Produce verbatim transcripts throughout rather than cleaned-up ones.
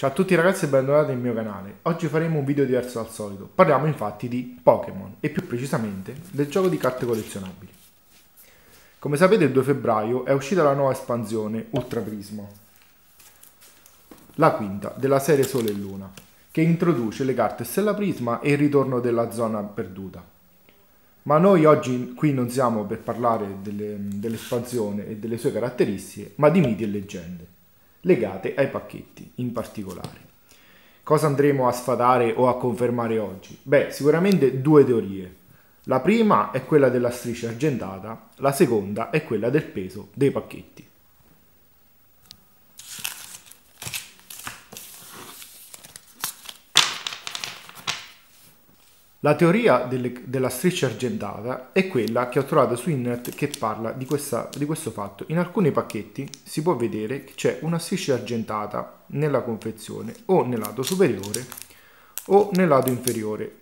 Ciao a tutti ragazzi e bentornati nel mio canale. Oggi faremo un video diverso dal solito. Parliamo infatti di Pokémon e più precisamente del gioco di carte collezionabili. Come sapete il due febbraio è uscita la nuova espansione Ultra Prisma, la quinta della serie Sole e Luna, che introduce le carte Stella Prisma e il ritorno della zona perduta. Ma noi oggi qui non siamo per parlare delle, dell'espansione e delle sue caratteristiche, ma di miti e leggende legate ai pacchetti in particolare. Cosa andremo a sfatare o a confermare oggi? Beh, sicuramente due teorie. La prima è quella della striscia argentata, la seconda è quella del peso dei pacchetti. La teoria delle, della striscia argentata è quella che ho trovato su internet che parla di, questa, di questo fatto. In alcuni pacchetti si può vedere che c'è una striscia argentata nella confezione o nel lato superiore o nel lato inferiore.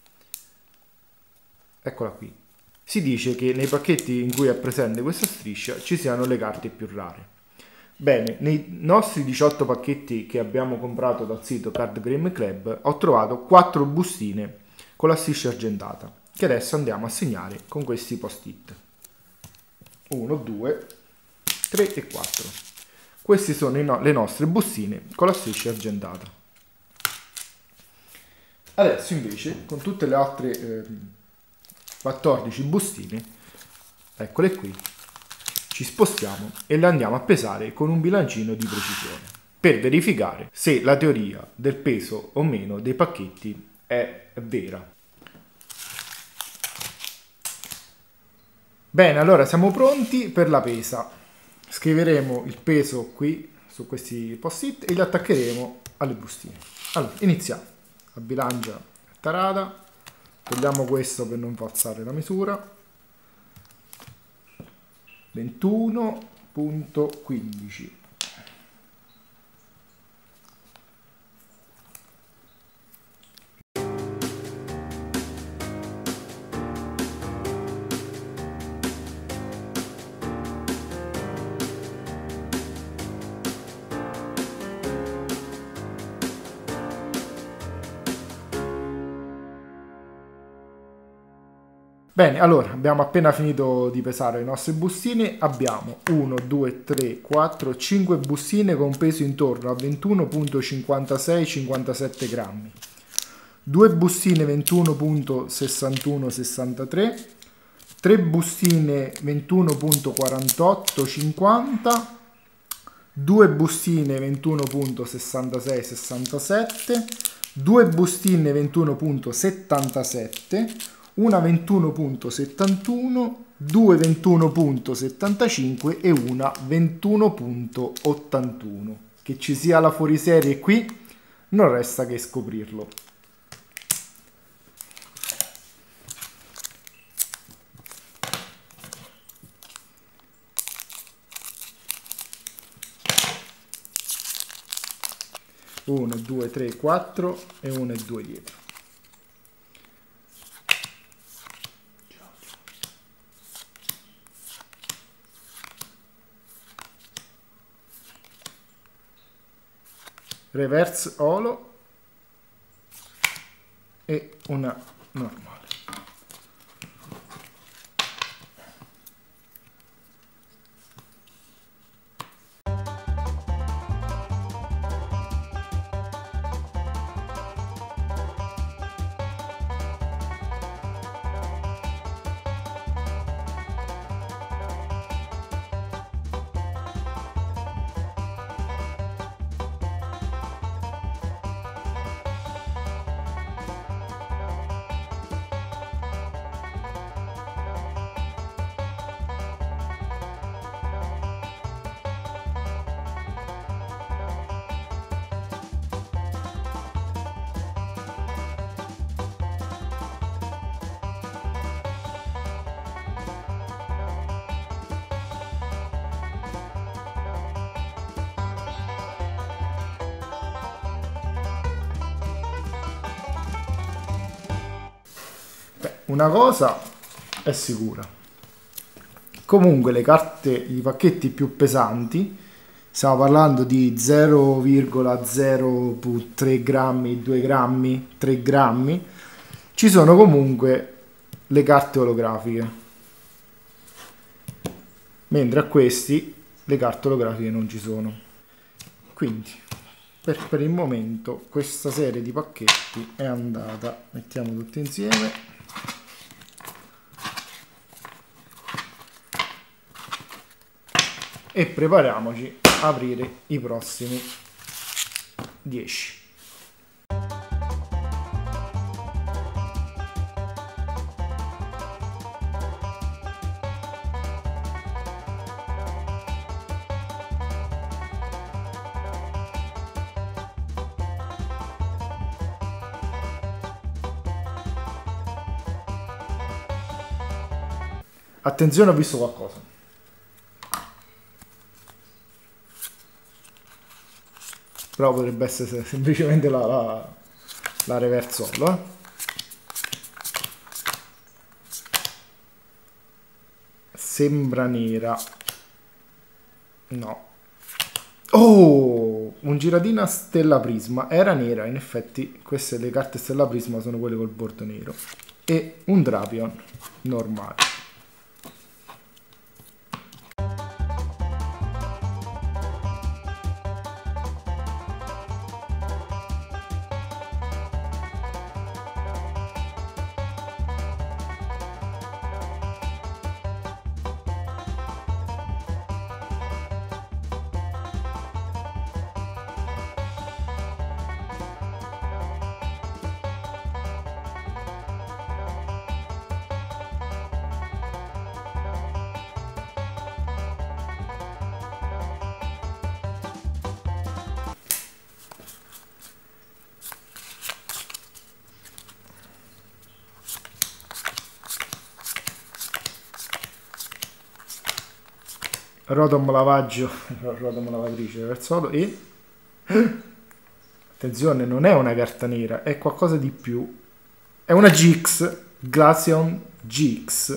Eccola qui. Si dice che nei pacchetti in cui è presente questa striscia ci siano le carte più rare. Bene, nei nostri diciotto pacchetti che abbiamo comprato dal sito Card Game Club ho trovato quattro bustine con la striscia argentata, che adesso andiamo a segnare con questi post-it. uno, due, tre e quattro. Queste sono no- le nostre bustine con la striscia argentata. Adesso invece, con tutte le altre eh, quattordici bustine, eccole qui, ci spostiamo e le andiamo a pesare con un bilancino di precisione, per verificare se la teoria del peso o meno dei pacchetti è vera. Bene, allora siamo pronti per la pesa. Scriveremo il peso qui su questi post-it e li attaccheremo alle bustine. Allora, iniziamo. La bilancia è tarata, togliamo questo per non falsare la misura. ventuno virgola quindici. Bene, allora abbiamo appena finito di pesare le nostre bustine, abbiamo uno, due, tre, quattro, cinque bustine con peso intorno a ventuno virgola cinquantasei cinquantasette grammi, due bustine ventuno virgola sessantuno sessantatré, tre bustine ventuno virgola quarantotto cinquanta, due bustine ventuno virgola sessantasei sessantasette, due bustine ventuno virgola settantasette, una ventuno virgola settantuno, due ventuno virgola settantacinque e una ventuno virgola ottantuno. Che ci sia la fuoriserie qui non resta che scoprirlo. uno, due, tre, quattro e uno e due dietro. Reverse holo e una normale. Una cosa è sicura, comunque le carte, i pacchetti più pesanti stiamo parlando di zero virgola zero tre grammi, due grammi, tre grammi, ci sono comunque le carte olografiche, mentre a questi le carte olografiche non ci sono. Quindi per, per il momento questa serie di pacchetti è andata, mettiamo tutti insieme, e prepariamoci a aprire i prossimi dieci. Attenzione, ho visto qualcosa. Però potrebbe essere semplicemente la, la, la reverse solo, eh. Sembra nera. No. Oh! Un giradina stella prisma. Era nera, in effetti queste le carte stella prisma sono quelle col bordo nero. E un Drapion normale. Rotom lavaggio, rotom lavatrice verso e attenzione, non è una carta nera, è qualcosa di più, è una G X, Glaceon G X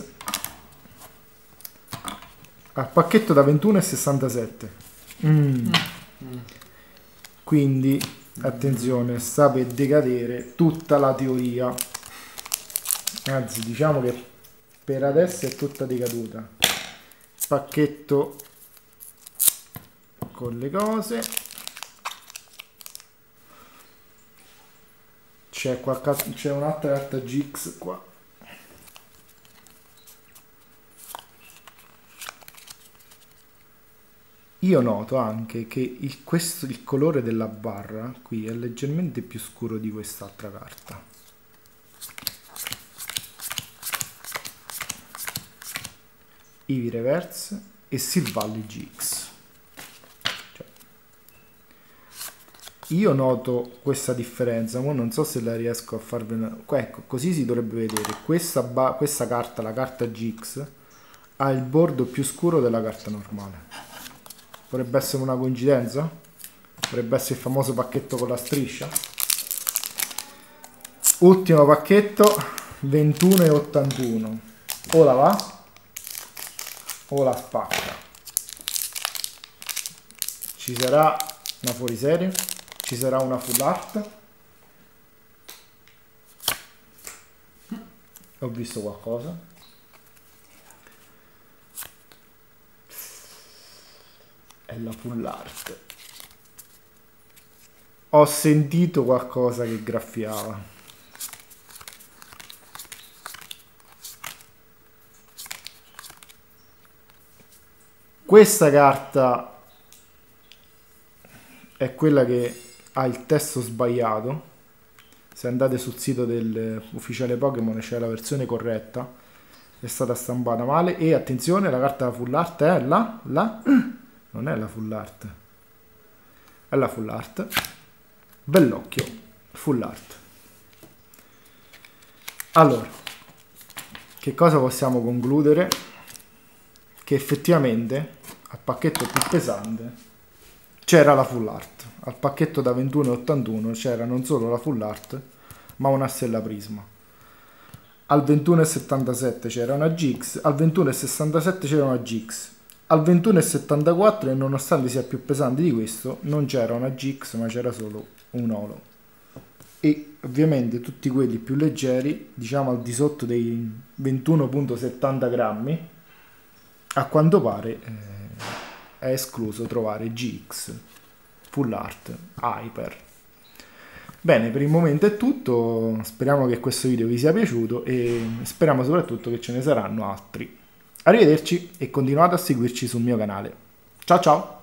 al pacchetto da ventuno e sessantasette. mm. Mm. Quindi attenzione, sta per decadere tutta la teoria, anzi diciamo che per adesso è tutta decaduta. Pacchetto con le cose, c'è c'è un'altra carta G X qua, io noto anche che il, questo, il colore della barra qui è leggermente più scuro di quest'altra carta. Eevee Reverse e Silvally G X. Cioè, io noto questa differenza, ma non so se la riesco a farvela. Ecco, così si dovrebbe vedere. Questa, questa carta, la carta G X, ha il bordo più scuro della carta normale. Potrebbe essere una coincidenza? Potrebbe essere il famoso pacchetto con la striscia? Ultimo pacchetto, ventuno e ottantuno. Ora va? O la spacca. Ci sarà una fuoriserie, ci sarà una full art. Ho visto qualcosa. È la full art. Ho sentito qualcosa che graffiava. Questa carta è quella che ha il testo sbagliato. Se andate sul sito dell'ufficiale Pokémon c'è la versione corretta, è stata stampata male. E attenzione, la carta full art è la, la non è la full art, è la full art. Bellocchio, full art. Allora, che cosa possiamo concludere? Che effettivamente al pacchetto più pesante c'era la full art. Al pacchetto da ventuno e ottantuno c'era non solo la full art, ma una stella prisma. Al ventuno e settantasette c'era una G X, al ventuno e sessantasette c'era una G X. al ventuno virgola settantaquattro, e nonostante sia più pesante di questo, non c'era una G X ma c'era solo un Holo. E ovviamente tutti quelli più leggeri, diciamo al di sotto dei ventuno virgola settanta grammi, a quanto pare eh, è escluso trovare G X, Full Art, Hyper. Bene, per il momento è tutto, speriamo che questo video vi sia piaciuto e speriamo soprattutto che ce ne saranno altri. Arrivederci e continuate a seguirci sul mio canale. Ciao ciao!